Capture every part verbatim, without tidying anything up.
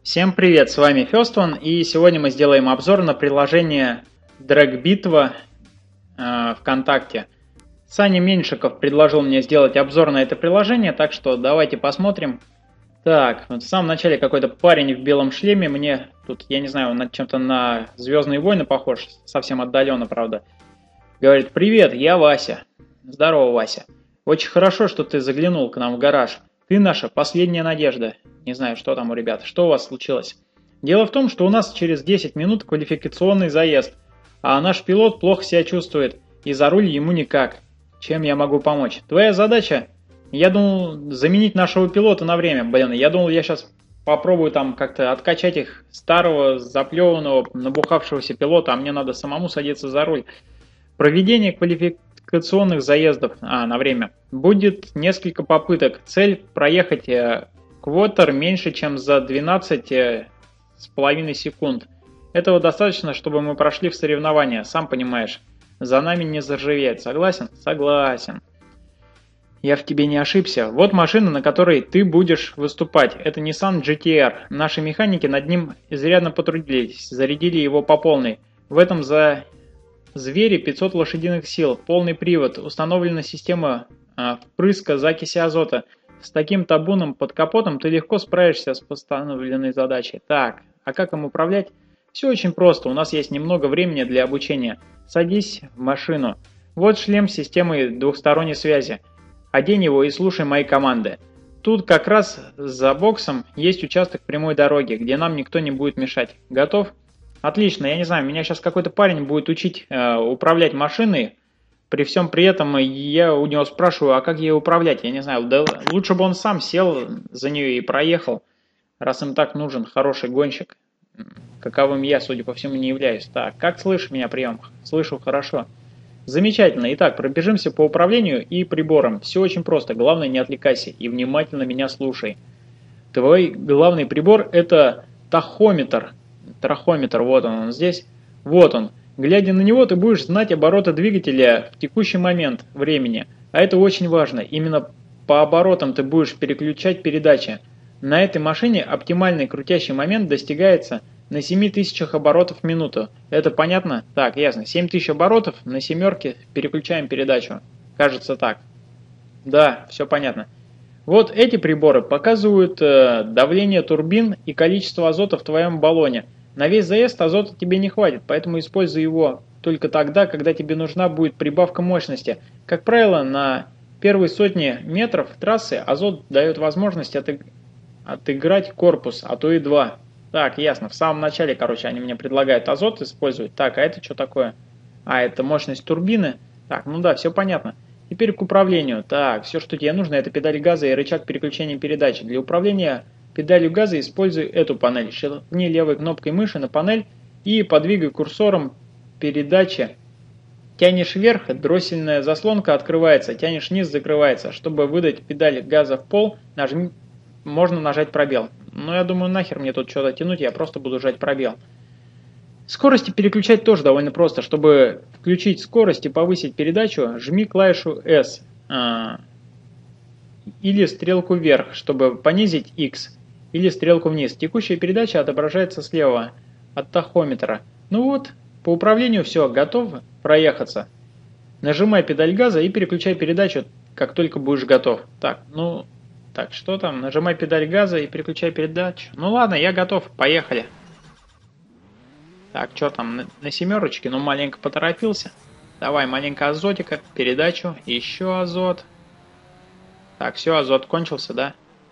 Всем привет, с вами Фёстон, и сегодня мы сделаем обзор на приложение Драг-битва э, ВКонтакте. Саня Меньшиков предложил мне сделать обзор на это приложение, так что давайте посмотрим. Так, вот в самом начале какой-то парень в белом шлеме, мне тут, я не знаю, он на чем-то на Звездные войны похож, совсем отдаленно, правда. Говорит: привет, я Вася. Здорово, Вася. Очень хорошо, что ты заглянул к нам в гараж. Ты наша последняя надежда. Не знаю, что там у ребят. Что у вас случилось? Дело в том, что у нас через десять минут квалификационный заезд, а наш пилот плохо себя чувствует, и за руль ему никак. Чем я могу помочь? Твоя задача? Я думал заменить нашего пилота на время. Блин, я думал, я сейчас попробую там как-то откачать их старого, заплеванного, набухавшегося пилота, а мне надо самому садиться за руль. Проведение квалификационных заездов а, на время. Будет несколько попыток. Цель проехать э, квотер меньше, чем за двенадцать э, с половиной секунд. Этого достаточно, чтобы мы прошли в соревнования, сам понимаешь. За нами не заржавеет. Согласен? Согласен. Я в тебе не ошибся. Вот машина, на которой ты будешь выступать. Это Nissan джи ти ар. Наши механики над ним изрядно потрудились, зарядили его по полной. В этом за звери пятьсот лошадиных сил, полный привод, установлена система э, впрыска закиси азота. С таким табуном под капотом ты легко справишься с поставленной задачей. Так, а как им управлять? Все очень просто, у нас есть немного времени для обучения. Садись в машину. Вот шлем с системой двухсторонней связи. Одень его и слушай мои команды. Тут как раз за боксом есть участок прямой дороги, где нам никто не будет мешать. Готов? Отлично, я не знаю, меня сейчас какой-то парень будет учить э, управлять машиной. При всем при этом я у него спрашиваю, а как ей управлять? Я не знаю, да лучше бы он сам сел за нее и проехал, раз им так нужен хороший гонщик, каковым я, судя по всему, не являюсь. Так, как слышишь меня, прием? Слышу хорошо. Замечательно. Итак, пробежимся по управлению и приборам. Все очень просто, главное не отвлекайся и внимательно меня слушай. Твой главный прибор — это тахометр. Трахометр, вот он, он здесь. Вот он. Глядя на него, ты будешь знать обороты двигателя в текущий момент времени. А это очень важно. Именно по оборотам ты будешь переключать передачи. На этой машине оптимальный крутящий момент достигается на семь тысяч оборотов в минуту. Это понятно? Так, ясно. семь тысяч оборотов на семерке переключаем передачу. Кажется так. Да, все понятно. Вот эти приборы показывают э, давление турбин и количество азота в твоем баллоне. На весь заезд азота тебе не хватит, поэтому используй его только тогда, когда тебе нужна будет прибавка мощности. Как правило, на первой сотне метров трассы азот дает возможность отыг... отыграть корпус, а то и два. Так, ясно. В самом начале, короче, они мне предлагают азот использовать. Так, а это что такое? А, это мощность турбины. Так, ну да, все понятно. Теперь к управлению. Так, все, что тебе нужно, это педаль газа и рычаг переключения передачи. Для управления педалью газа используй эту панель. Щелкни левой кнопкой мыши на панель и подвигай курсором передачи. Тянешь вверх, дроссельная заслонка открывается, тянешь вниз, закрывается. Чтобы выдать педаль газа в пол, нажми, можно нажать пробел. Но я думаю, нахер мне тут что-то тянуть, я просто буду жать пробел. Скорости переключать тоже довольно просто. Чтобы включить скорость и повысить передачу, жми клавишу S а, или стрелку вверх, чтобы понизить X, или стрелку вниз. Текущая передача отображается слева от тахометра. Ну вот, по управлению все, готов проехаться. Нажимай педаль газа и переключай передачу, как только будешь готов. Так, ну, так, что там? Нажимай педаль газа и переключай передачу. Ну ладно, я готов, поехали. Так, что там, на, на семерочке? Ну, маленько поторопился. Давай, маленько азотика, передачу, еще азот. Так, все, азот кончился, да?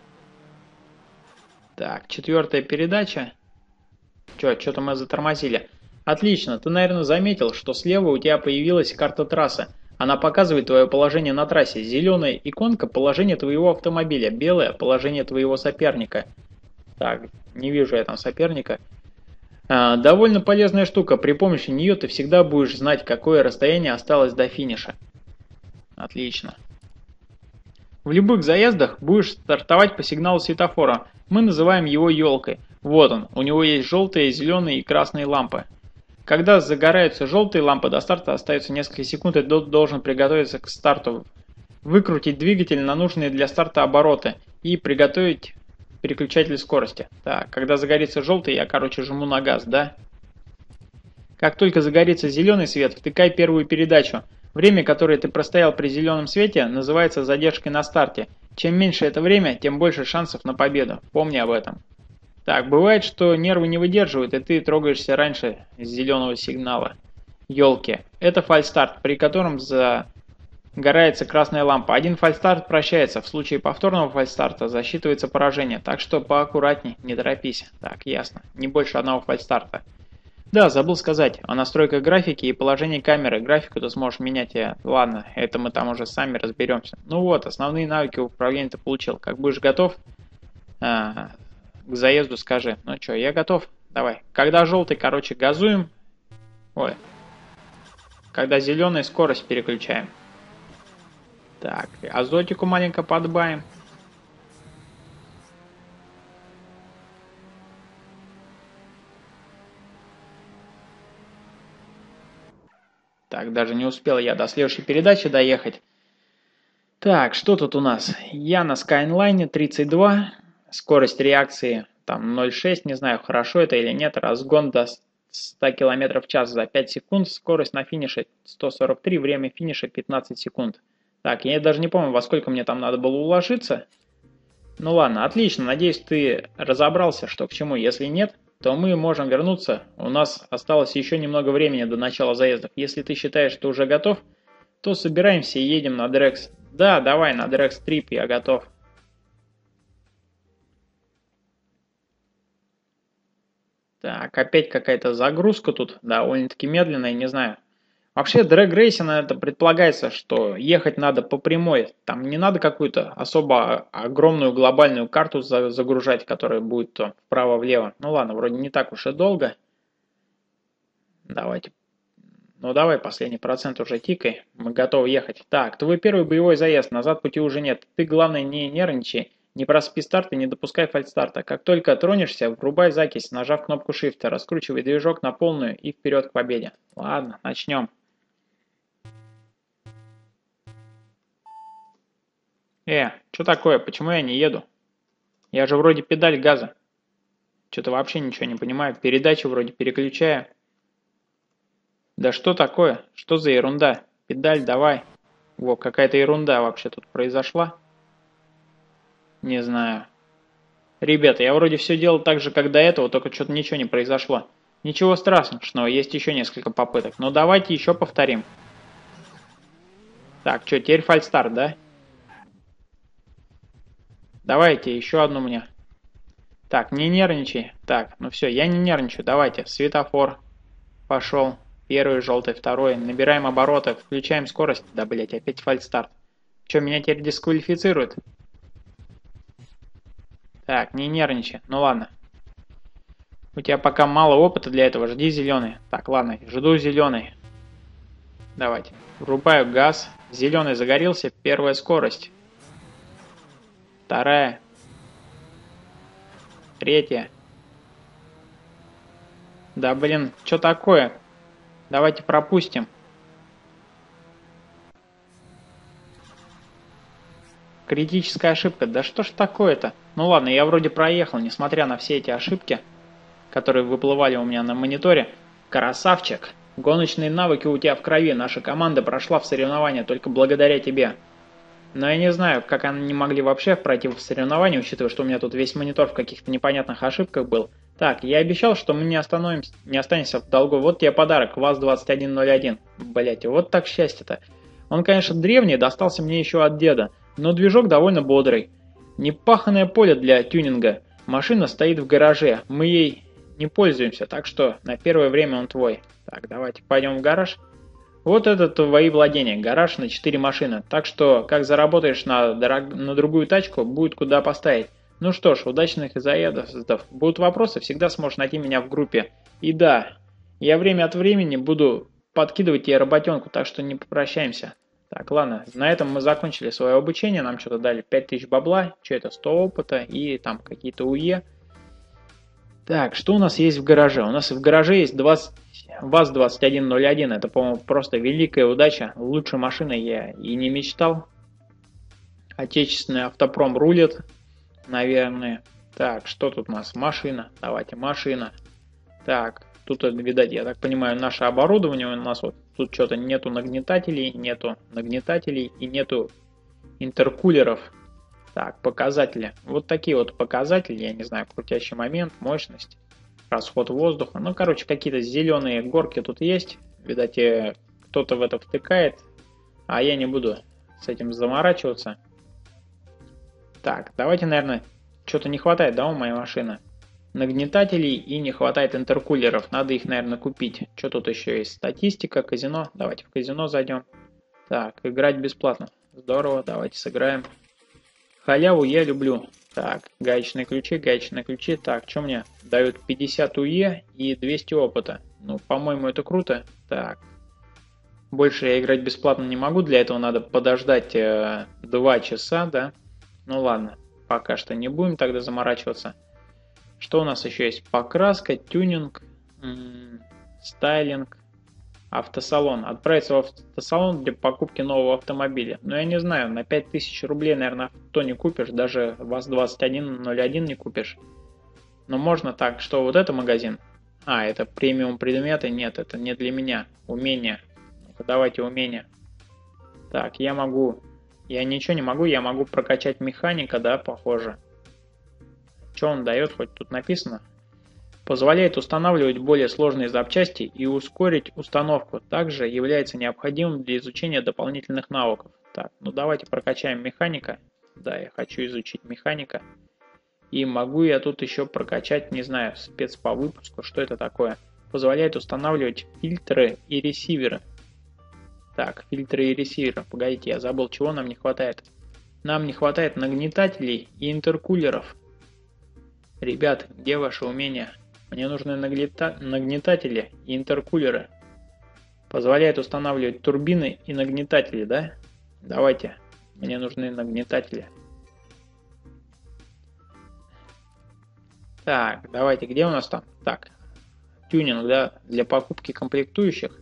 Так, четвертая передача. Че, что-то мы затормозили. Отлично, ты, наверное, заметил, что слева у тебя появилась карта трассы. Она показывает твое положение на трассе. Зеленая иконка — положение твоего автомобиля, белая — положение твоего соперника. Так, не вижу я там соперника. А, довольно полезная штука. При помощи нее ты всегда будешь знать, какое расстояние осталось до финиша. Отлично. В любых заездах будешь стартовать по сигналу светофора. Мы называем его елкой. Вот он. У него есть желтые, зеленые и красные лампы. Когда загораются желтые лампы, до старта остается несколько секунд, и ты должен приготовиться к старту. Выкрутить двигатель на нужные для старта обороты и приготовить переключатель скорости. Так, когда загорится желтый, я, короче, жму на газ, да? Как только загорится зеленый свет, втыкай первую передачу. Время, которое ты простоял при зеленом свете, называется задержкой на старте. Чем меньше это время, тем больше шансов на победу. Помни об этом. Так, бывает, что нервы не выдерживают, и ты трогаешься раньше зеленого сигнала. Ёлки. Это фальстарт, при котором загорается красная лампа. Один фальстарт прощается. В случае повторного фальстарта засчитывается поражение. Так что поаккуратней, не торопись. Так, ясно. Не больше одного фальстарта. Да, забыл сказать, о настройках графики и положении камеры. Графику ты сможешь менять. Я... Ладно, это мы там уже сами разберемся. Ну вот, основные навыки управления ты получил. Как будешь готов а, к заезду, скажи. Ну что, я готов. Давай. Когда желтый, короче, газуем. Ой. Когда зеленый, скорость переключаем. Так, азотику маленько подбавим. Так, даже не успел я до следующей передачи доехать. Так, что тут у нас? Я на Skyline тридцать два. Скорость реакции там ноль целых шесть. Не знаю, хорошо это или нет. Разгон до ста километров в час за пять секунд. Скорость на финише сто сорок три. Время финиша пятнадцать секунд. Так, я даже не помню, во сколько мне там надо было уложиться. Ну ладно, отлично. Надеюсь, ты разобрался, что к чему. Если нет, то мы можем вернуться. У нас осталось еще немного времени до начала заездов. Если ты считаешь, что уже готов, то собираемся и едем на Дрекс. Да, давай, на Дрекс Трип, я готов. Так, опять какая-то загрузка тут, довольно-таки медленная, не знаю. Вообще, Drag Racing это предполагается, что ехать надо по прямой. Там не надо какую-то особо огромную глобальную карту загружать, которая будет то вправо-влево. Ну ладно, вроде не так уж и долго. Давайте. Ну давай, последний процент уже тикай. Мы готовы ехать. Так, твой первый боевой заезд. Назад пути уже нет. Ты, главное, не нервничай. Не проспи старт и не допускай фальстарта. Как только тронешься, врубай закись, нажав кнопку Shift, раскручивай движок на полную и вперед к победе. Ладно, начнем. Э, что такое? Почему я не еду? Я же вроде педаль газа. Что-то вообще ничего не понимаю. Передачу вроде переключаю. Да что такое? Что за ерунда? Педаль давай. Во, какая-то ерунда вообще тут произошла. Не знаю. Ребята, я вроде все делал так же, как до этого, только что-то ничего не произошло. Ничего страшного, есть еще несколько попыток. Но давайте еще повторим. Так, что, теперь фальстарт, да? Давайте, еще одну мне. Так, не нервничай. Так, ну все, я не нервничаю. Давайте, светофор. Пошел. Первый, желтый, второй. Набираем обороты, включаем скорость. Да, блять, опять фальстарт. Что, меня теперь дисквалифицируют? Так, не нервничай. Ну ладно. У тебя пока мало опыта для этого. Жди зеленый. Так, ладно, жду зеленый. Давайте. Врубаю газ. Зеленый загорелся. Первая скорость. Вторая. Третья. Да блин, что такое? Давайте пропустим. Критическая ошибка. Да что ж такое-то? Ну ладно, я вроде проехал, несмотря на все эти ошибки, которые выплывали у меня на мониторе. Красавчик! Гоночные навыки у тебя в крови. Наша команда прошла в соревнования только благодаря тебе. Но я не знаю, как они могли вообще пройти в соревнования, учитывая, что у меня тут весь монитор в каких-то непонятных ошибках был. Так, я обещал, что мы не остановимся, не останемся в долгу. Вот тебе подарок, ВАЗ двадцать один ноль один. Блять, вот так счастье-то. Он, конечно, древний, достался мне еще от деда, но движок довольно бодрый. Непаханное поле для тюнинга. Машина стоит в гараже, мы ей не пользуемся, так что на первое время он твой. Так, давайте пойдем в гараж. Вот это твои владения, гараж на четыре машины. Так что, как заработаешь на, дорог... на другую тачку, будет куда поставить. Ну что ж, удачных заездов. Будут вопросы, всегда сможешь найти меня в группе. И да, я время от времени буду подкидывать тебе работенку, так что не попрощаемся. Так, ладно, на этом мы закончили свое обучение. Нам что-то дали пять тысяч бабла, что это, сто опыта и там какие-то УЕ. Так, что у нас есть в гараже? У нас в гараже есть двадцать... ВАЗ двадцать один ноль один. Это, по-моему, просто великая удача. Лучшей машиной я и не мечтал. Отечественный автопром рулит, наверное. Так, что тут у нас? Машина. Давайте, машина. Так, тут, видать, я так понимаю, наше оборудование. У нас вот тут что-то нету нагнетателей, нету нагнетателей и нету интеркулеров. Так, показатели. Вот такие вот показатели, я не знаю, крутящий момент, мощность, расход воздуха. Ну, короче, какие-то зеленые горки тут есть. Видать, кто-то в это втыкает, а я не буду с этим заморачиваться. Так, давайте, наверное, что-то не хватает, да, у моей машины? Нагнетателей и не хватает интеркулеров. Надо их, наверное, купить. Что тут еще есть? Статистика, казино. Давайте в казино зайдем. Так, играть бесплатно. Здорово, давайте сыграем. Халяву я люблю. Так, гаечные ключи, гаечные ключи. Так, что мне дают? пятьдесят УЕ и двести опыта. Ну, по-моему, это круто. Так. Больше я играть бесплатно не могу. Для этого надо подождать э, два часа, да? Ну ладно, пока что не будем тогда заморачиваться. Что у нас еще есть? Покраска, тюнинг, м-м, стайлинг, автосалон. Отправиться в автосалон для покупки нового автомобиля. Но я не знаю, на пять тысяч рублей, наверное, авто не купишь. Даже ВАЗ двадцать один ноль один не купишь. Но можно так, что вот это магазин. А, это премиум предметы? Нет, это не для меня. Умения. Давайте умения. Так, я могу... Я ничего не могу, я могу прокачать механика, да, похоже. Что он дает, хоть тут написано? Позволяет устанавливать более сложные запчасти и ускорить установку. Также является необходимым для изучения дополнительных навыков. Так, ну давайте прокачаем механика. Да, я хочу изучить механика. И могу я тут еще прокачать, не знаю, спец по выпуску, что это такое. Позволяет устанавливать фильтры и ресиверы. Так, фильтры и ресиверы. Погодите, я забыл, чего нам не хватает. Нам не хватает нагнетателей и интеркулеров. Ребят, где ваше умение? Мне нужны нагнета... нагнетатели и интеркулеры. Позволяет устанавливать турбины и нагнетатели, да? Давайте. Мне нужны нагнетатели. Так, давайте, где у нас там? Так, тюнинг, да, для покупки комплектующих.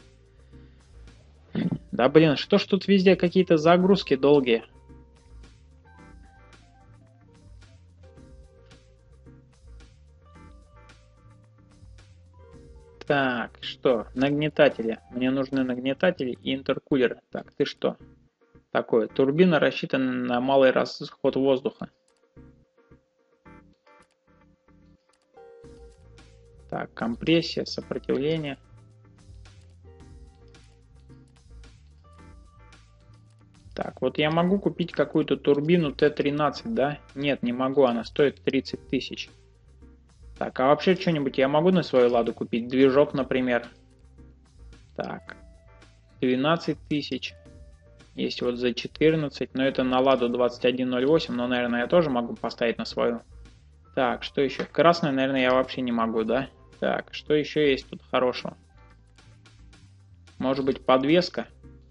Да блин, что ж тут везде какие-то загрузки долгие? Так, что? Нагнетатели. Мне нужны нагнетатели и интеркулеры. Так, ты что? Такое. Турбина рассчитана на малый расход воздуха. Так, компрессия, сопротивление. Так, вот я могу купить какую-то турбину Т тринадцать, да? Нет, не могу, она стоит тридцать тысяч. Так, а вообще что-нибудь я могу на свою ладу купить? Движок, например. Так, двенадцать тысяч. Есть вот за четырнадцать, но это на ладу двадцать один ноль восемь, но, наверное, я тоже могу поставить на свою. Так, что еще? Красную, наверное, я вообще не могу, да? Так, что еще есть тут хорошего? Может быть, подвеска?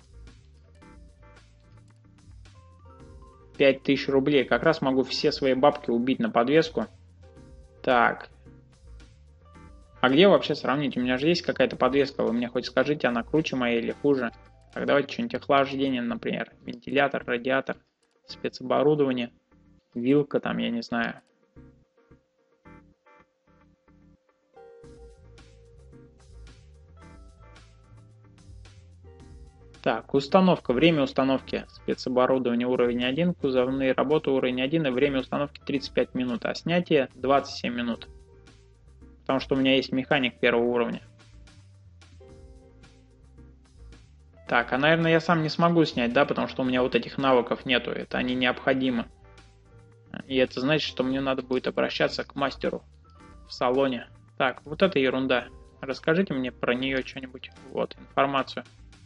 пять тысяч рублей. Как раз могу все свои бабки убить на подвеску. Так. А где вообще сравнить? У меня же есть какая-то подвеска. Вы мне хоть скажите, она круче моей или хуже? Так, давайте что-нибудь охлаждение, например. Вентилятор, радиатор, спецоборудование, вилка там, я не знаю. Так, установка. Время установки. Спецоборудование уровень один, кузовные работы уровень один и время установки тридцать пять минут, а снятие двадцать семь минут. Потому что у меня есть механик первого уровня. Так, а наверное я сам не смогу снять, да, потому что у меня вот этих навыков нету, это они необходимы. И это значит, что мне надо будет обращаться к мастеру в салоне. Так, вот это ерунда. Расскажите мне про нее что-нибудь, вот, информацию.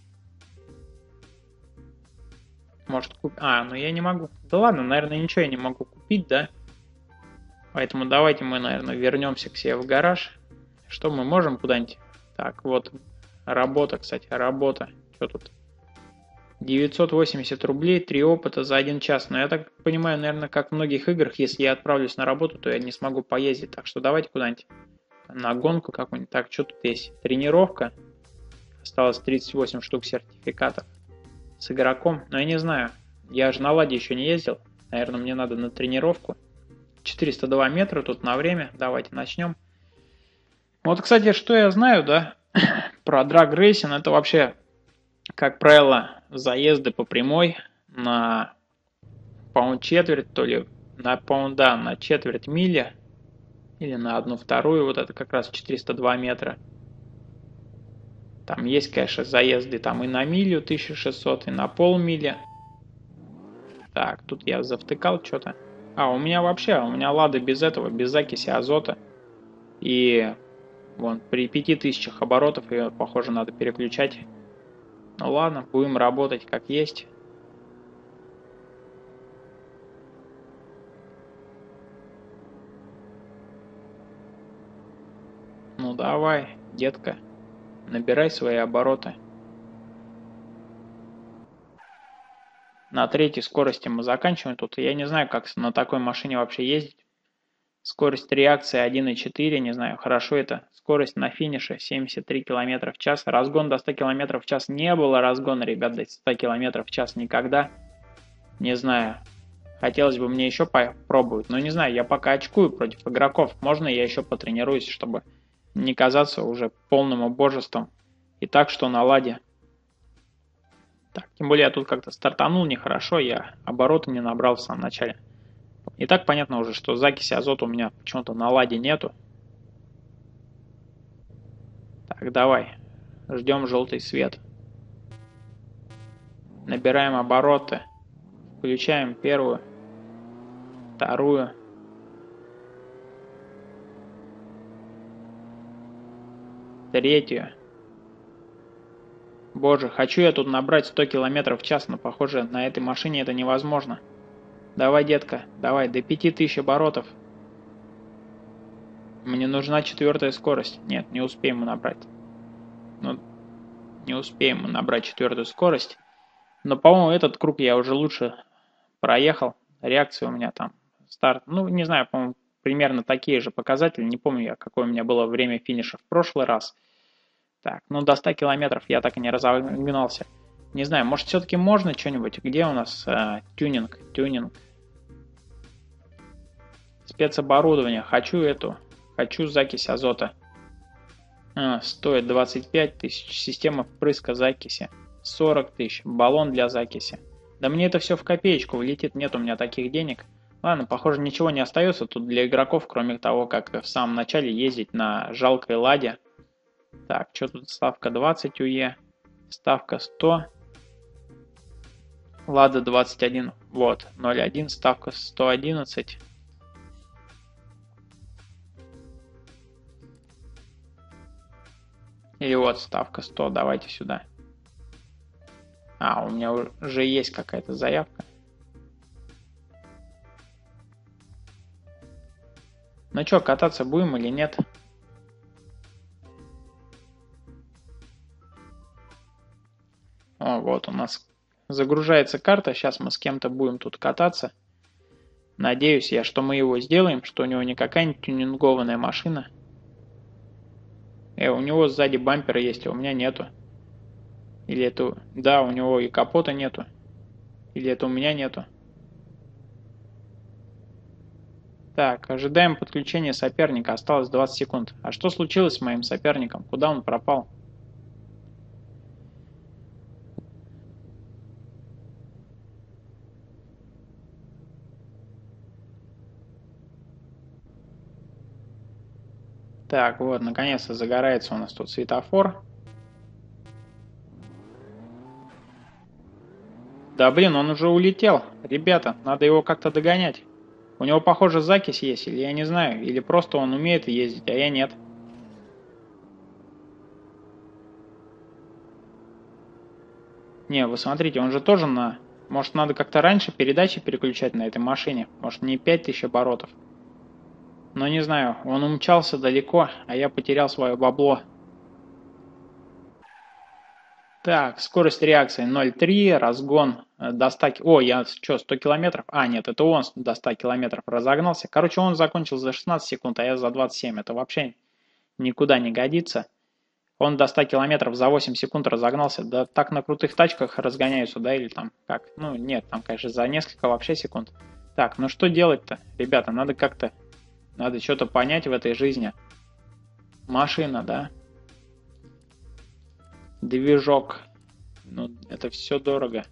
Может купить... А, ну я не могу. Да ладно, наверное, ничего я не могу купить, да? Поэтому давайте мы, наверное, вернемся к себе в гараж. Что мы можем куда-нибудь? Так, вот, работа, кстати, работа. Что тут? девятьсот восемьдесят рублей, три опыта за один час. Но я так понимаю, наверное, как в многих играх, если я отправлюсь на работу, то я не смогу поездить. Так что давайте куда-нибудь на гонку какую-нибудь. Так, что тут есть? Тренировка. Осталось тридцать восемь штук сертификатов. С игроком, но я не знаю, я же на ладе еще не ездил, наверное, мне надо на тренировку. четыреста два метра тут на время. Давайте начнем. Вот, кстати, что я знаю, да, про драг-рейсинг, это вообще, как правило, заезды по прямой на, по-моему, четверть, то ли, на, по-моему, да, на четверть мили, или на одну вторую, вот это как раз четыреста два метра. Там есть, конечно, заезды там и на милю тысяча шестьсот, и на полмили. Так, тут я завтыкал что-то. А, у меня вообще, у меня Лада без этого, без закиси азота. И вон, при пяти тысячах оборотов ее, похоже, надо переключать. Ну ладно, будем работать как есть. Ну давай, детка, набирай свои обороты. На третьей скорости мы заканчиваем тут. Я не знаю, как на такой машине вообще ездить. Скорость реакции один и четыре, не знаю, хорошо это. Скорость на финише семьдесят три километра в час. Разгон до ста километров в час. Не было разгона, ребят, до ста километров в час никогда. Не знаю. Хотелось бы мне еще попробовать. Но не знаю, я пока очкую против игроков. Можно я еще потренируюсь, чтобы не казаться уже полным убожеством. И так, что на ладе. Так, тем более я тут как-то стартанул нехорошо. Я обороты не набрал в самом начале. И так понятно уже, что закиси азота у меня почему-то на ладе нету. Так, давай. Ждем желтый свет. Набираем обороты. Включаем первую, вторую. Третью. Боже, хочу я тут набрать сто километров в час, но похоже на этой машине это невозможно. Давай, детка, давай, до пяти тысяч оборотов. Мне нужна четвертая скорость. Нет, не успеем мы набрать. Ну, не успеем мы набрать четвертую скорость. Но, по-моему, этот круг я уже лучше проехал. Реакция у меня там, старт. Ну, не знаю, по-моему, примерно такие же показатели. Не помню я, какое у меня было время финиша в прошлый раз. Так, ну до ста километров я так и не разогнался. Не знаю, может все-таки можно что-нибудь? Где у нас э, тюнинг? Тюнинг. Спецоборудование. Хочу эту. Хочу закись азота. А, стоит двадцать пять тысяч. Система впрыска закиси. сорок тысяч. Баллон для закиси. Да мне это все в копеечку влетит. Нет у меня таких денег. Ладно, похоже, ничего не остается тут для игроков, кроме того, как в самом начале ездить на жалкой ладе. Так, что тут? Ставка двадцать УЕ. Ставка сто. Лада двадцать один. Вот, ноль один. Ставка сто одиннадцать. И вот ставка сто. Давайте сюда. А, у меня уже есть какая-то заявка. Ну что, кататься будем или нет? О, вот у нас загружается карта. Сейчас мы с кем-то будем тут кататься. Надеюсь я, что мы его сделаем, что у него не какая-нибудь тюнингованная машина. Э, у него сзади бампера есть, а у меня нету. Или это... Да, у него и капота нету. Или это у меня нету. Так, ожидаем подключения соперника. Осталось двадцать секунд. А что случилось с моим соперником? Куда он пропал? Так, вот, наконец-то загорается у нас тут светофор. Да блин, он уже улетел. Ребята, надо его как-то догонять. У него, похоже, закись есть, или я не знаю, или просто он умеет ездить, а я нет. Не, вы смотрите, он же тоже на... Может, надо как-то раньше передачи переключать на этой машине? Может, не пять тысяч оборотов? Но не знаю, он умчался далеко, а я потерял свое бабло. Так, скорость реакции ноль три, разгон до ста... О, я что, сто километров? А, нет, это он до ста километров разогнался. Короче, он закончил за шестнадцать секунд, а я за двадцать семь. Это вообще никуда не годится. Он до ста километров за восемь секунд разогнался. Да так на крутых тачках разгоняются, да, или там как? Ну, нет, там, конечно, за несколько вообще секунд. Так, ну что делать-то? Ребята, надо как-то... Надо что-то понять в этой жизни. Машина, да? Движок. Ну, это все дорого.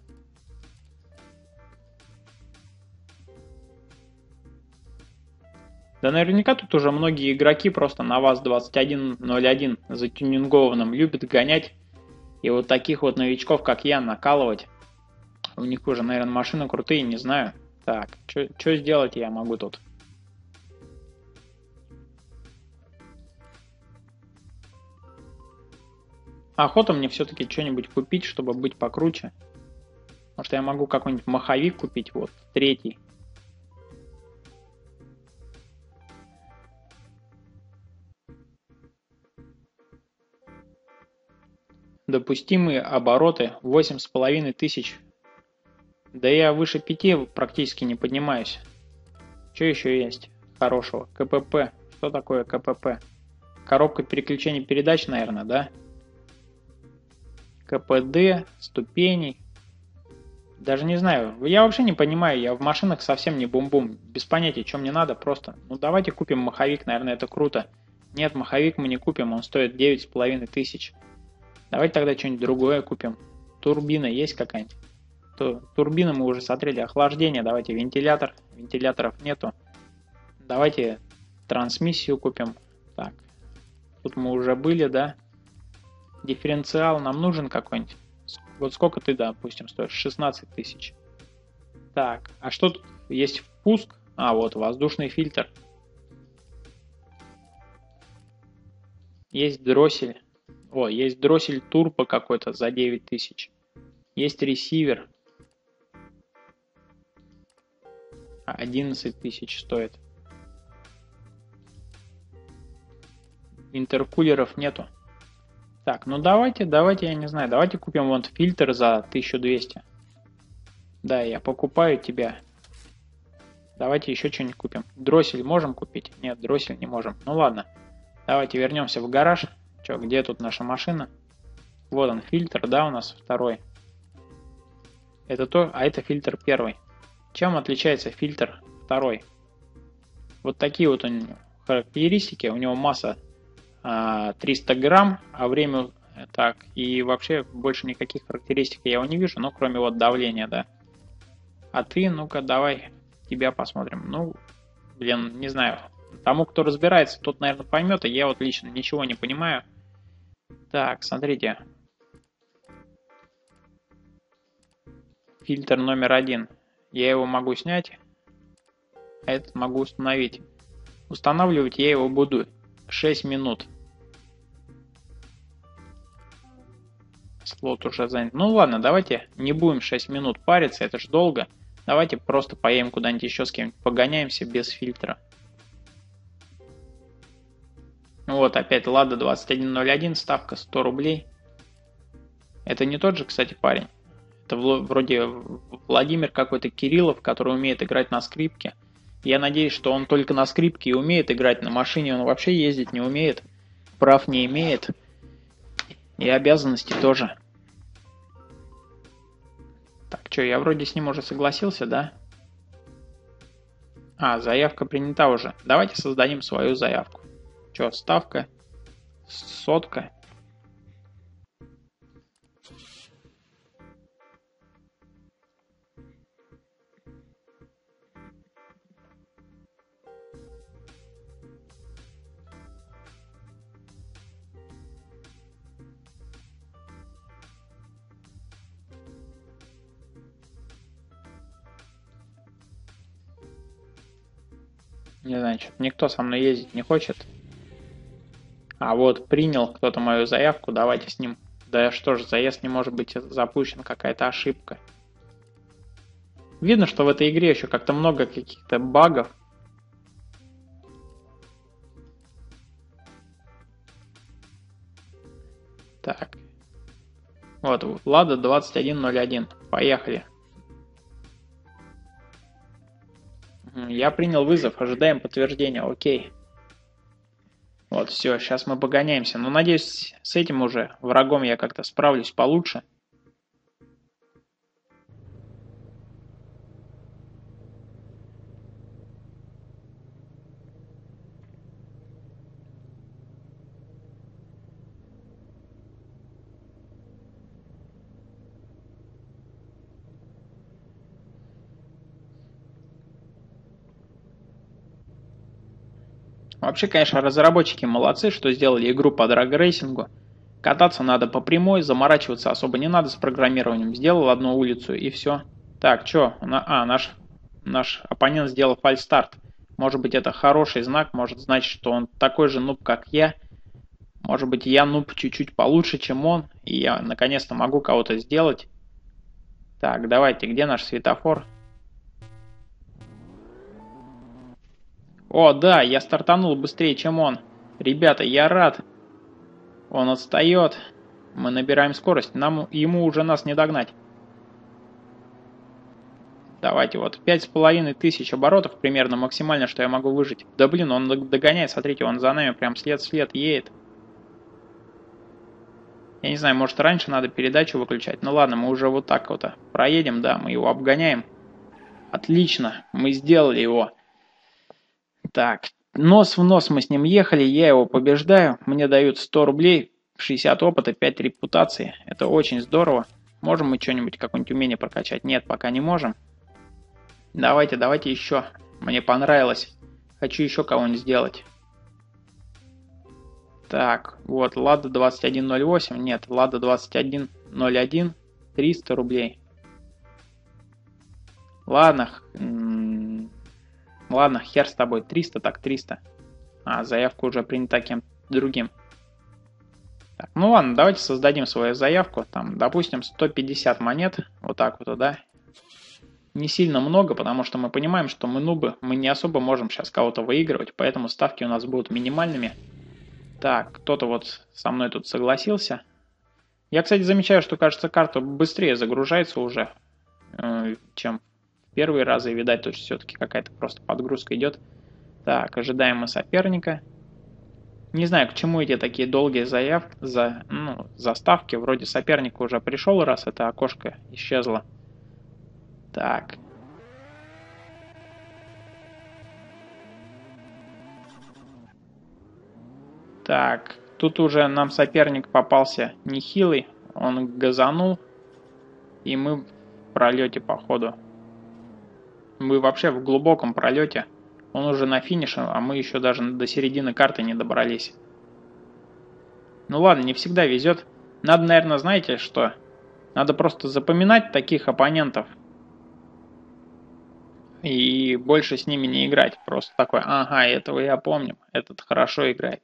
Да наверняка тут уже многие игроки просто на ВАЗ двадцать один ноль один затюнингованным любят гонять. И вот таких вот новичков, как я, накалывать. У них уже, наверное, машины крутые, не знаю. Так, что сделать я могу тут? Охота мне все-таки что-нибудь купить, чтобы быть покруче. Может, я могу какой-нибудь маховик купить, вот, третий. Допустимые обороты восемь с половиной тысяч. Да я выше пяти практически не поднимаюсь. Что еще есть хорошего? КПП. Что такое КПП? Коробка переключения передач, наверное, да? КПД, ступеней. Даже не знаю. Я вообще не понимаю. Я в машинах совсем не бум-бум. Без понятия, что мне надо. Просто, ну давайте купим маховик. Наверное, это круто. Нет, маховик мы не купим. Он стоит девять с половиной тысяч. Давайте тогда что-нибудь другое купим. Турбина есть какая-нибудь? Турбину мы уже смотрели. Охлаждение. Давайте вентилятор. Вентиляторов нету. Давайте трансмиссию купим. Так. Тут мы уже были, да? Дифференциал нам нужен какой-нибудь? Вот сколько ты, допустим, стоишь? шестнадцать тысяч. Так. А что тут есть? Впуск? А, вот воздушный фильтр. Есть дроссель. О, есть дроссель турбо какой-то за девять тысяч. Есть ресивер. одиннадцать тысяч стоит. Интеркулеров нету. Так, ну давайте, давайте, я не знаю, давайте купим вот фильтр за тысячу двести. Да, я покупаю тебя. Давайте еще что-нибудь купим. Дроссель можем купить? Нет, дроссель не можем. Ну ладно. Давайте вернемся в гараж. Че, где тут наша машина? Вот он, фильтр, да, у нас второй. Это то, а это фильтр первый. Чем отличается фильтр второй? Вот такие вот у него характеристики. У него масса а, триста грамм, а время так. И вообще больше никаких характеристик я его не вижу, ну кроме вот давления, да. А ты, ну-ка, давай тебя посмотрим. Ну, блин, не знаю. Тому, кто разбирается, тот, наверное, поймет, а я вот лично ничего не понимаю. Так, смотрите. Фильтр номер один. Я его могу снять, а этот могу установить. Устанавливать я его буду шесть минут. Слот уже занят. Ну ладно, давайте не будем шесть минут париться, это ж долго. Давайте просто поедем куда-нибудь еще с кем-нибудь, погоняемся без фильтра. Вот опять Лада двадцать один ноль один, ставка сто рублей. Это не тот же, кстати, парень. Это вроде Владимир какой-то Кириллов, который умеет играть на скрипке. Я надеюсь, что он только на скрипке и умеет играть. На машине он вообще ездить не умеет. Прав не имеет. И обязанностей тоже. Так, что, я вроде с ним уже согласился, да? А, заявка принята уже. Давайте создадим свою заявку. Что, ставка? Сотка. Не знаю, что никто со мной ездить не хочет. А вот принял кто-то мою заявку, давайте с ним. Да что ж, заезд не может быть запущен, какая-то ошибка. Видно, что в этой игре еще как-то много каких-то багов. Так. Вот, Лада двадцать один ноль один. Поехали. Я принял вызов, ожидаем подтверждения, окей. Вот, все, сейчас мы погоняемся. Но надеюсь, с этим уже врагом я как-то справлюсь получше. Вообще, конечно, разработчики молодцы, что сделали игру по драг-рейсингу. Кататься надо по прямой, заморачиваться особо не надо с программированием. Сделал одну улицу и все. Так, чё? А, наш, наш оппонент сделал фальстарт. Может быть, это хороший знак, может значит, что он такой же нуб, как я. Может быть, я нуб чуть-чуть получше, чем он, и я наконец-то могу кого-то сделать. Так, давайте, где наш светофор? О, да, я стартанул быстрее, чем он. Ребята, я рад. Он отстает. Мы набираем скорость. Нам, ему уже нас не догнать. Давайте вот пять с половиной тысяч оборотов примерно максимально, что я могу выжить. Да блин, он догоняет, смотрите, он за нами прям след-след едет. Я не знаю, может раньше надо передачу выключать. Ну ладно, мы уже вот так вот проедем, да, мы его обгоняем. Отлично, мы сделали его. Так, нос в нос мы с ним ехали, я его побеждаю. Мне дают сто рублей, шестьдесят опыта, пять репутации. Это очень здорово. Можем мы что-нибудь, какое-нибудь умение прокачать? Нет, пока не можем. Давайте, давайте еще. Мне понравилось. Хочу еще кого-нибудь сделать. Так, вот, Лада двадцать один ноль восемь. Нет, Лада двадцать один ноль один. триста рублей. Ладно. Ладно, хер с тобой. триста, так триста. А, заявка уже принята кем-то другим. Так, ну ладно, давайте создадим свою заявку. Там, допустим, сто пятьдесят монет. Вот так вот, да. Не сильно много, потому что мы понимаем, что мы нубы. Мы не особо можем сейчас кого-то выигрывать, поэтому ставки у нас будут минимальными. Так, кто-то вот со мной тут согласился. Я, кстати, замечаю, что, кажется, карта быстрее загружается уже, э, чем в первые разы. Видать, тут все-таки какая-то просто подгрузка идет. Так, ожидаем мы соперника. Не знаю, к чему эти такие долгие заявки, за, ну, заставки. Вроде соперник уже пришел, раз это окошко исчезло. Так. Так, тут уже нам соперник попался нехилый. Он газанул. И мы в пролете, походу. Мы вообще в глубоком пролете. Он уже на финише, а мы еще даже до середины карты не добрались. Ну ладно, не всегда везет. Надо, наверное, знаете что? Надо просто запоминать таких оппонентов. И больше с ними не играть. Просто такой, ага, этого я помню. Этот хорошо играет.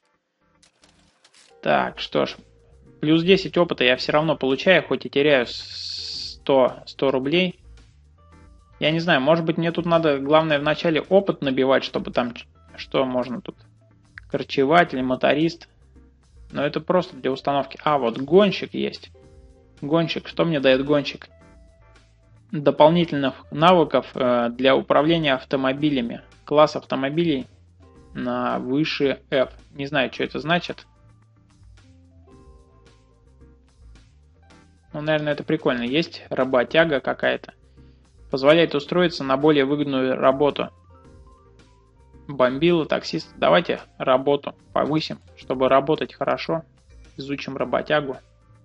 Так, что ж. Плюс десять опыта я все равно получаю, хоть и теряю сто, сто рублей. Я не знаю, может быть мне тут надо, главное, вначале опыт набивать, чтобы там, что можно тут, корчеватель, моторист. Но это просто для установки. А, вот гонщик есть. Гонщик, что мне дает гонщик? Дополнительных навыков для управления автомобилями. Класс автомобилей на выше F. Не знаю, что это значит. Ну, наверное, это прикольно. Есть работяга какая-то. Позволяет устроиться на более выгодную работу. Бомбила, таксист. Давайте работу повысим, чтобы работать хорошо. Изучим работягу.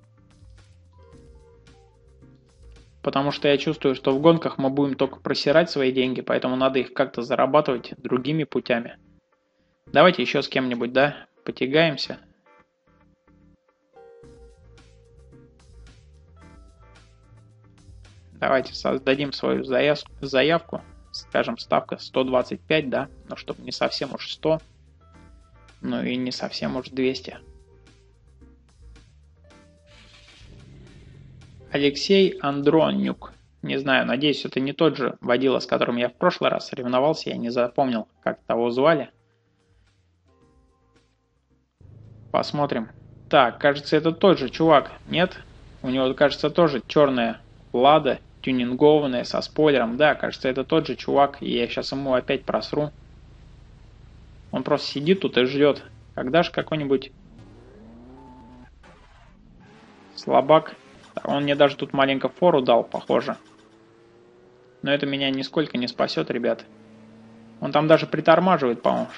Потому что я чувствую, что в гонках мы будем только просирать свои деньги, поэтому надо их как-то зарабатывать другими путями. Давайте еще с кем-нибудь, да, потягаемся. Давайте создадим свою заявку. Скажем, ставка сто двадцать пять, да, но чтобы не совсем уж сто, ну и не совсем уж двести. Алексей Андронюк. Не знаю, надеюсь, это не тот же водила, с которым я в прошлый раз соревновался, я не запомнил, как того звали. Посмотрим. Так, кажется, это тот же чувак, нет? У него, кажется, тоже черная Лада, тюнингованная, со спойлером. Да, кажется, это тот же чувак, и я сейчас ему опять просру. Он просто сидит тут и ждет. Когда же какой-нибудь слабак... Он мне даже тут маленько фору дал, похоже. Но это меня нисколько не спасет, ребят. Он там даже притормаживает, по-моему.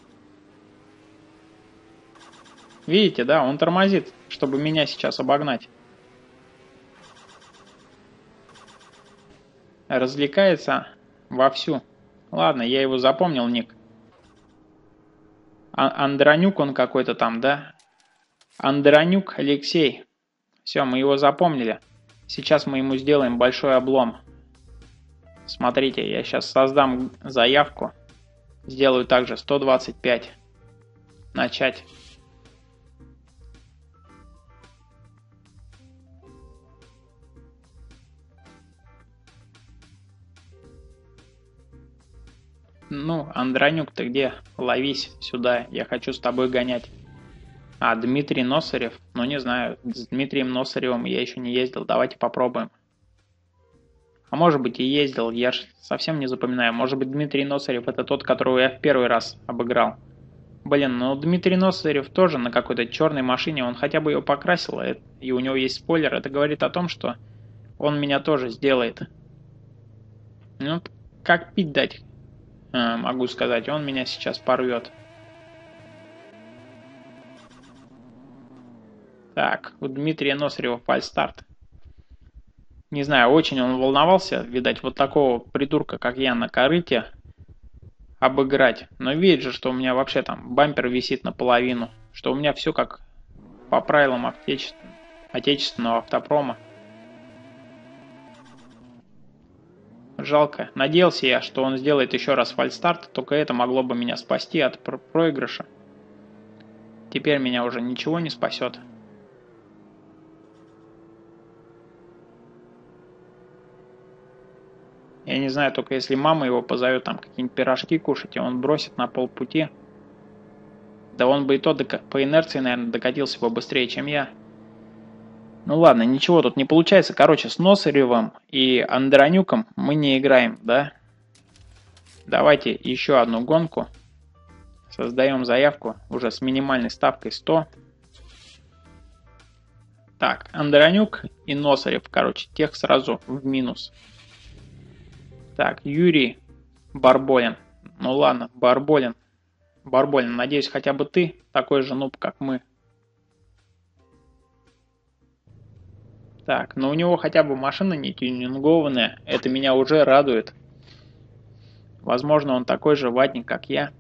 Видите, да, он тормозит, чтобы меня сейчас обогнать. Развлекается вовсю. Ладно, я его запомнил, ник. А Андронюк он какой-то там, да? Андронюк Алексей. Все, мы его запомнили. Сейчас мы ему сделаем большой облом. Смотрите, я сейчас создам заявку. Сделаю также сто двадцать пять. Начать. Ну, Андронюк, ты где? Ловись сюда, я хочу с тобой гонять. А, Дмитрий Носарев? Ну, не знаю, с Дмитрием Носаревым я еще не ездил, давайте попробуем. А может быть и ездил, я же совсем не запоминаю. Может быть Дмитрий Носарев это тот, которого я в первый раз обыграл. Блин, ну Дмитрий Носарев тоже на какой-то черной машине, он хотя бы ее покрасил, и у него есть спойлер. Это говорит о том, что он меня тоже сделает. Ну, как пить дать, могу сказать, он меня сейчас порвет. Так, у Дмитрия Носарева фальстарт. Не знаю, очень он волновался, видать, вот такого придурка, как я, на корыте обыграть. Но видит же, что у меня вообще там бампер висит наполовину, что у меня все как по правилам отечественного, отечественного автопрома. Жалко. Надеялся я, что он сделает еще раз фальстарт, только это могло бы меня спасти от про проигрыша. Теперь меня уже ничего не спасет. Я не знаю, только если мама его позовет там какие-нибудь пирожки кушать, и он бросит на полпути. Да он бы и то по инерции, наверное, докатился бы быстрее, чем я. Ну ладно, ничего тут не получается. Короче, с Носаревым и Андронюком мы не играем, да? Давайте еще одну гонку. Создаем заявку уже с минимальной ставкой сто. Так, Андронюк и Носарев, короче, тех сразу в минус. Так, Юрий Барболин. Ну ладно, Барболин. Барболин, надеюсь, хотя бы ты такой же нуб, как мы. Так, но у него хотя бы машина не тюнингованная. Это меня уже радует. Возможно, он такой же ватник, как я.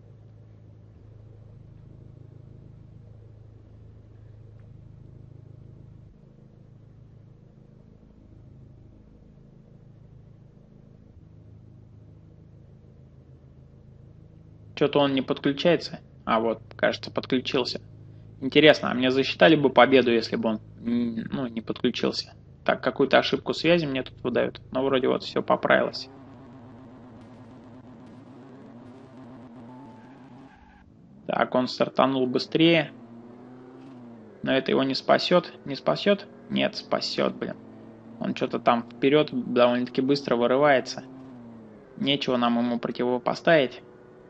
Что-то он не подключается. А вот, кажется, подключился. Интересно, а мне засчитали бы победу, если бы он ну, не подключился? Так, какую-то ошибку связи мне тут выдают. Но вроде вот все поправилось. Так, он стартанул быстрее. Но это его не спасет. Не спасет? Нет, спасет, блин. Он что-то там вперед довольно-таки быстро вырывается. Нечего нам ему противопоставить.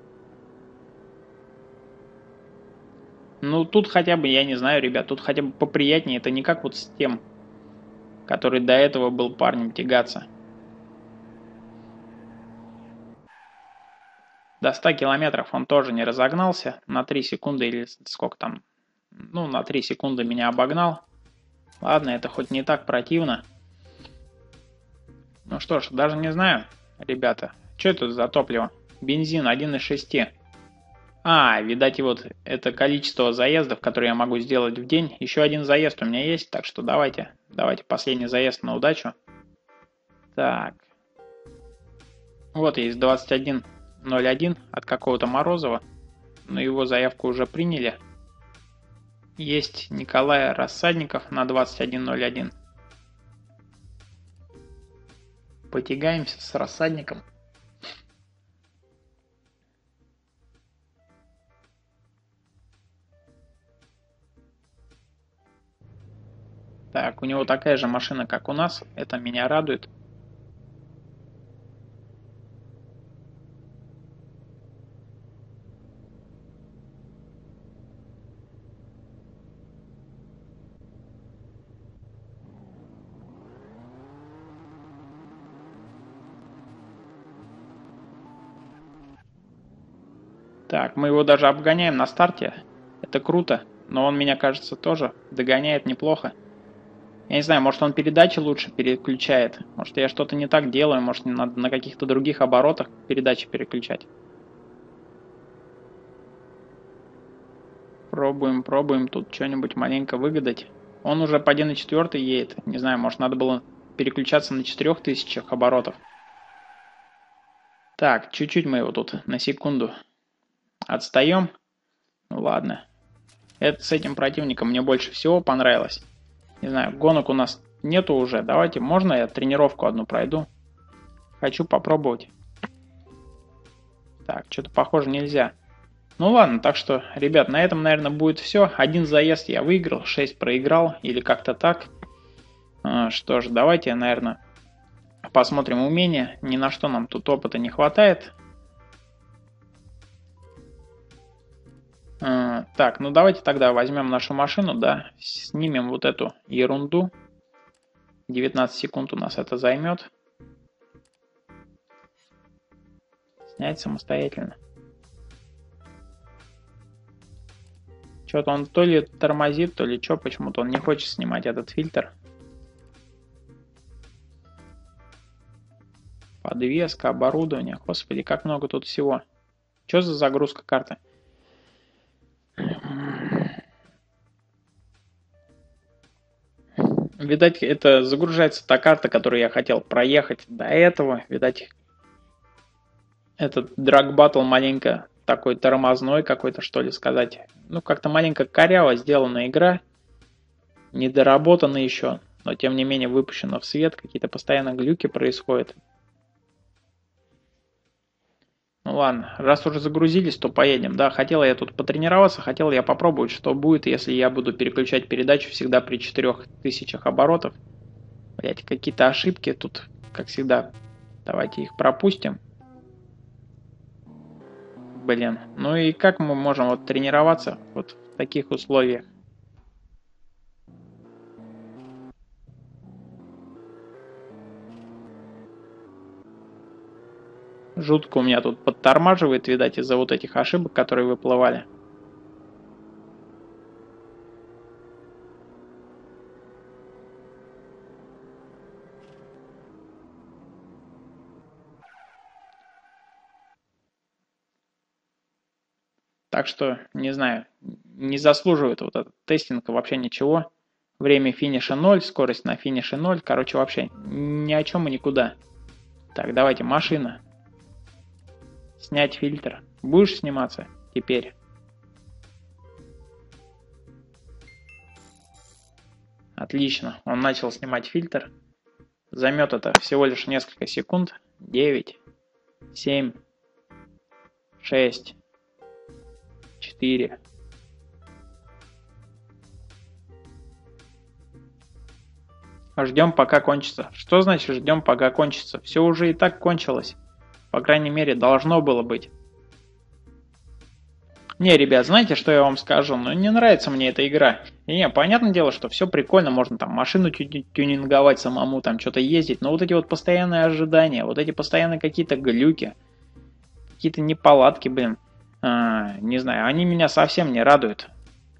Ну, тут хотя бы, я не знаю, ребят, тут хотя бы поприятнее. Это не как вот с тем, который до этого был парнем тягаться. До ста километров он тоже не разогнался. На три секунды или сколько там. Ну, на три секунды меня обогнал. Ладно, это хоть не так противно. Ну что ж, даже не знаю, ребята. Что это за топливо? Бензин один и шесть. А, видать, и вот это количество заездов, которые я могу сделать в день. Еще один заезд у меня есть, так что давайте. Давайте последний заезд на удачу. Так. Вот есть двадцать один ноль один от какого-то Морозова. Но его заявку уже приняли. Есть Николай Рассадников на двадцать один ноль один. Потягаемся с Рассадником. Так, у него такая же машина, как у нас. Это меня радует. Так, мы его даже обгоняем на старте. Это круто. Но он меня, кажется, тоже догоняет неплохо. Я не знаю, может он передачи лучше переключает. Может я что-то не так делаю. Может надо на каких-то других оборотах передачи переключать. Пробуем, пробуем тут что-нибудь маленько выгадать. Он уже по один и четыре едет. Не знаю, может надо было переключаться на четырёх тысячах оборотов. Так, чуть-чуть мы его тут на секунду отстаем. Ну ладно. Это с этим противником мне больше всего понравилось. Не знаю, гонок у нас нету уже. Давайте, можно я тренировку одну пройду? Хочу попробовать. Так, что-то похоже нельзя. Ну ладно, так что, ребят, на этом, наверное, будет все. Один заезд я выиграл, шесть проиграл, или как-то так. А, что ж, давайте, наверное, посмотрим умения. Ни на что нам тут опыта не хватает. А, так, ну давайте тогда возьмем нашу машину, да, снимем вот эту ерунду. девятнадцать секунд у нас это займет. Снять самостоятельно. Что-то он то ли тормозит, то ли что, почему-то он не хочет снимать этот фильтр. Подвеска, оборудование. Господи, как много тут всего. Что за загрузка карты? Видать, это загружается та карта, которую я хотел проехать до этого. Видать, этот драг баттл маленько такой тормозной какой-то, что ли, сказать. Ну, как-то маленько коряво сделана игра. Недоработана еще, но тем не менее выпущена в свет. Какие-то постоянно глюки происходят. Ну ладно, раз уже загрузились, то поедем. Да, хотел я тут потренироваться, хотел я попробовать, что будет, если я буду переключать передачу всегда при четырёх тысячах оборотов. Блять, какие-то ошибки тут, как всегда. Давайте их пропустим. Блин, ну и как мы можем вот тренироваться вот в таких условиях? Жутко у меня тут подтормаживает, видать, из-за вот этих ошибок, которые выплывали. Так что, не знаю, не заслуживает вот этот тестинг вообще ничего. Время финиша ноль, скорость на финише ноль. Короче, вообще ни о чем и никуда. Так, давайте, машина. Снять фильтр. Будешь сниматься теперь? Отлично, он начал снимать фильтр. Займет это всего лишь несколько секунд. девять, семь, шесть, четыре. Ждем, пока кончится. Что значит ждем, пока кончится? Все уже и так кончилось. По крайней мере, должно было быть. Не, ребят, знаете, что я вам скажу? Ну, не нравится мне эта игра. И не, понятное дело, что все прикольно, можно там машину тю тюнинговать самому, там что-то ездить, но вот эти вот постоянные ожидания, вот эти постоянные какие-то глюки, какие-то неполадки, блин, а, не знаю, они меня совсем не радуют.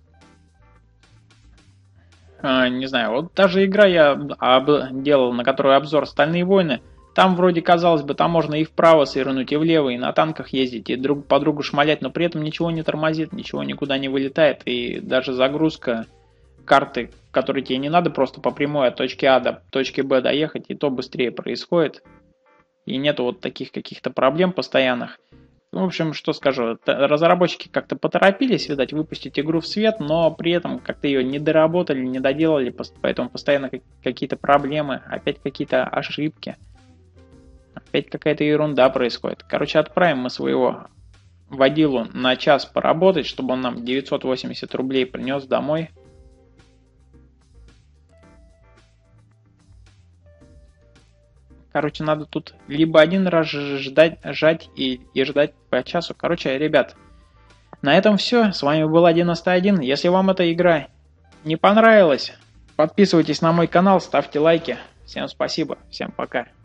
А, не знаю, вот даже игра я делал, на которую обзор «Стальные войны», там вроде, казалось бы, там можно и вправо свернуть, и влево, и на танках ездить, и друг по другу шмалять, но при этом ничего не тормозит, ничего никуда не вылетает, и даже загрузка карты, в которой тебе не надо просто по прямой от точки А до точки Б доехать, и то быстрее происходит, и нету вот таких каких-то проблем постоянных. В общем, что скажу, разработчики как-то поторопились, видать, выпустить игру в свет, но при этом как-то ее не доработали, не доделали, поэтому постоянно какие-то проблемы, опять какие-то ошибки. Опять какая-то ерунда происходит. Короче, отправим мы своего водилу на час поработать, чтобы он нам девятьсот восемьдесят рублей принес домой. Короче, надо тут либо один раз ждать, жать и, и ждать по часу. Короче, ребят, на этом все. С вами был одиннадцать один. Если вам эта игра не понравилась, подписывайтесь на мой канал, ставьте лайки. Всем спасибо, всем пока.